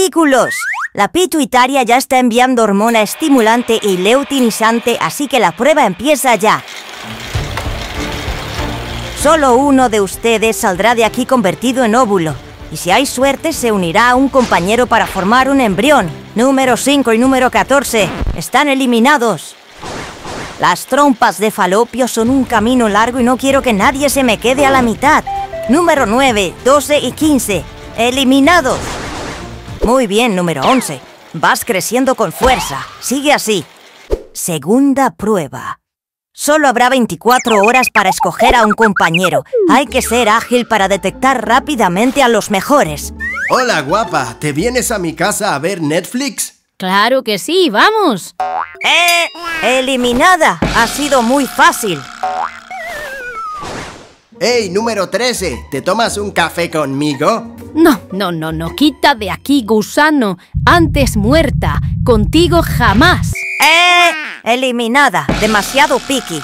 testículos. La pituitaria ya está enviando hormona estimulante y leutinizante, así que la prueba empieza ya. Solo uno de ustedes saldrá de aquí convertido en óvulo. Y si hay suerte, se unirá a un compañero para formar un embrión. Número 5 y número 14 están eliminados. Las trompas de falopio son un camino largo y no quiero que nadie se me quede a la mitad. Número 9, 12 y 15, eliminados. Muy bien, número 11. Vas creciendo con fuerza. Sigue así. Segunda prueba. Solo habrá 24 horas para escoger a un compañero. Hay que ser ágil para detectar rápidamente a los mejores. Hola, guapa. ¿Te vienes a mi casa a ver Netflix? ¡Claro que sí! ¡Vamos! ¡Eliminada! Ha sido muy fácil. ¡Hey, número 13! ¿Te tomas un café conmigo? No. Quita de aquí, gusano. Antes muerta. Contigo jamás. Eliminada. Demasiado picky.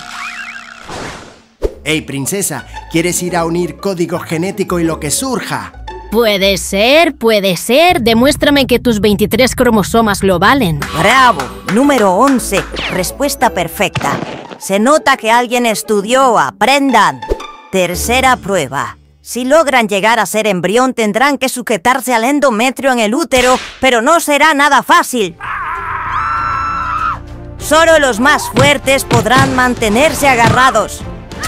Hey, princesa. ¿Quieres ir a unir código genético y lo que surja? Puede ser. Demuéstrame que tus 23 cromosomas lo valen. ¡Bravo! Número 11. Respuesta perfecta. Se nota que alguien estudió. ¡Aprendan! Tercera prueba. Si logran llegar a ser embrión, tendrán que sujetarse al endometrio en el útero, pero no será nada fácil. Solo los más fuertes podrán mantenerse agarrados.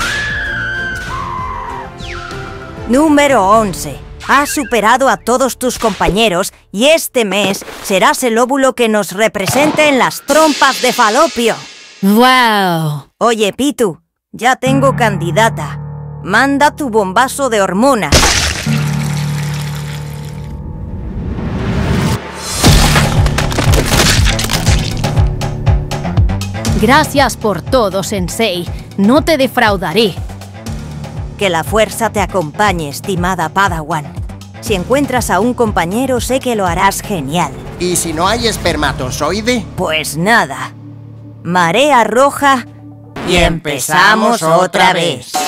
Número 11. Has superado a todos tus compañeros y este mes serás el óvulo que nos represente en las trompas de falopio. ¡Wow! Oye, Pitu, ya tengo candidata. Manda tu bombazo de hormonas. Gracias por todo, Sensei. No te defraudaré. Que la fuerza te acompañe, estimada Padawan. Si encuentras a un compañero, sé que lo harás genial. ¿Y si no hay espermatozoide? Pues nada. Marea roja. Y empezamos otra vez.